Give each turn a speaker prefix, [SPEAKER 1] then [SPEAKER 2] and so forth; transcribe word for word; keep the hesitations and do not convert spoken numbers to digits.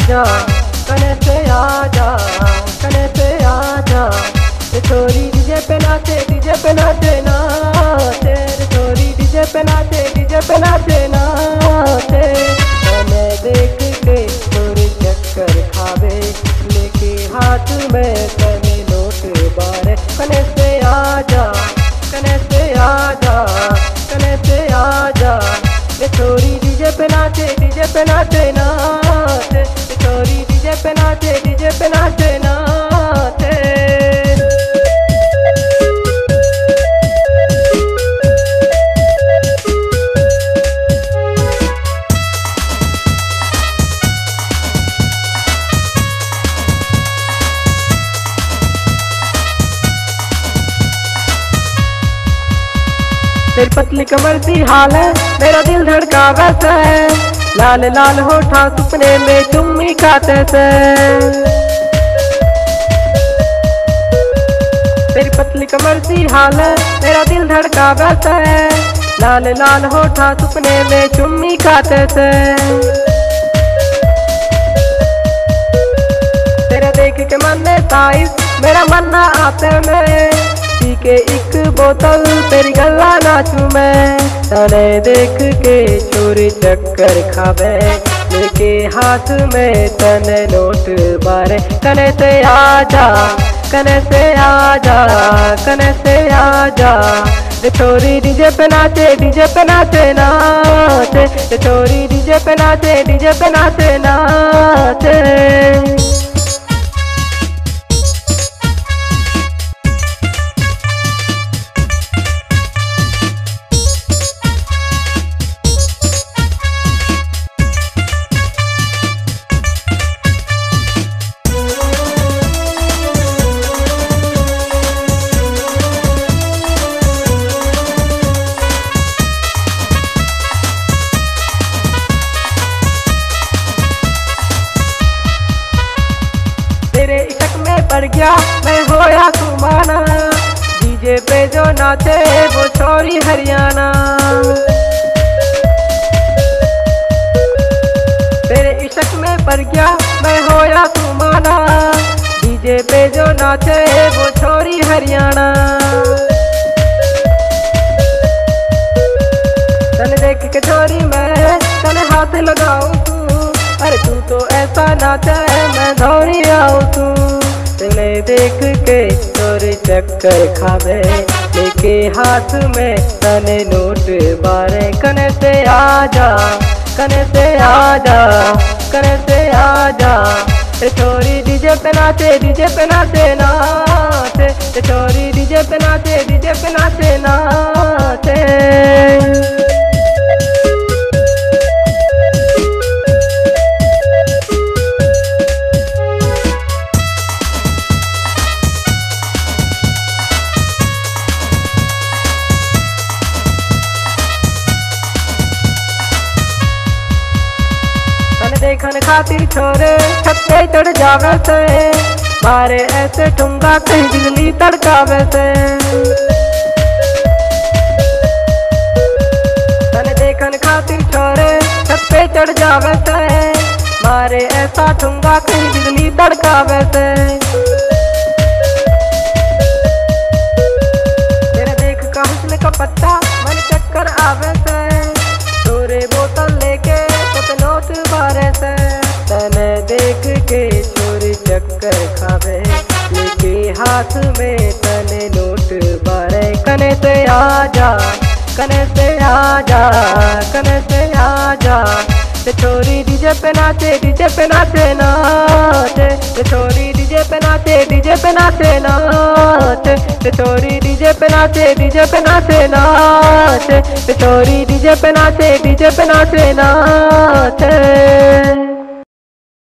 [SPEAKER 1] आजा, कने से आजा, कने से आजा। रे छोरी डीजे पे नाचे, डीजे पे नाचे नाचे। रे छोरी डीजे पे नाचे, डीजे पे नाचे नाचे। कने देख के छोरी चक्कर खावे, लेके हाथ में कने नोट बारे। कने से आजा, कने से आजा, कने से आजा। रे छोरी डीजे पे नाचे, डीजे पे नाचे नाचे। रे छोरी डीजे पे नाचे, डीजे पे नाचे नाचे। तेरी पतली कमर सी हाल है, मेरा दिल धड़का वैसा है। लाल लाल होठा सुपने में चुम्मी खाते से। तेरी पतली कमर सी हाल है, मेरा दिल धड़का वैसा है। लाल लाल होठा सुपने में चुम्मी खाते से। तेरा देख के मन में साइज, मेरा मन ना आते में। के एक बोतल तेरी गला नाचू मैं। तने देख के छोरी चक्कर खावे, लेके हाथ में तने नोट बारे। कने से आजा, कने से आजा, कने से आजा। रे छोरी डीजे पे नाचे, डीजे पे नाचे नाचे। रे छोरी डीजे पे नाचे, डीजे पे नाचे नाचे। तेरे इश्क में पड़ गया मैं होया तुमाना। डीजे पे जो नाचे वो छोरी हरियाणा। तेरे इश्क में पड़ गया मैं होया तुमाना। डीजे पे जो नाचे वो छोरी हरियाणा। तने देख के छोरी मैं तने हाथ लगाऊं तू। अरे तू तो ऐसा नाचा है मैं दौड़ी आऊं तू। तने देख के छोरी चक्कर खावे, लेके हाथ में तने नोट बारे। कने से आजा, कने से आजा, कने से आजा। रे छोरी डीजे पे नाचे, डीजे पे नाचे नाचे। रे छोरी डीजे पे नाचे, डीजे पे नाचे नाचे। देखन खातिर छोरे छत पे चढ़ जावे से। मारे ऐसे ठुमका कहीं बिजली तड़कावे से। तने देखन खातिर छोरे छत पे चढ़ जावे से। मारे ऐसा ठुमका कहीं बिजली तड़कावे से। तेरे देख का हुस्न का पत्ता मन चक्कर आवे से। छोरे बोतल लेके नोट बारे से। तने देख के छोरी चक्कर खावे, लेके हाथ में तने नोट बारे। कने से आजा, कने से आजा, कने से आजा। रे छोरी डीजे पे नाचे, डीजे पे नाचे नाचे। रे छोरी डीजे पे नाचे, डीजे पे नाचे नाचे। रे छोरी डीजे पे नाचे, डीजे पे नाचे नाचे। रे छोरी डीजे पे नाचे, डीजे पे नाचे नाचे।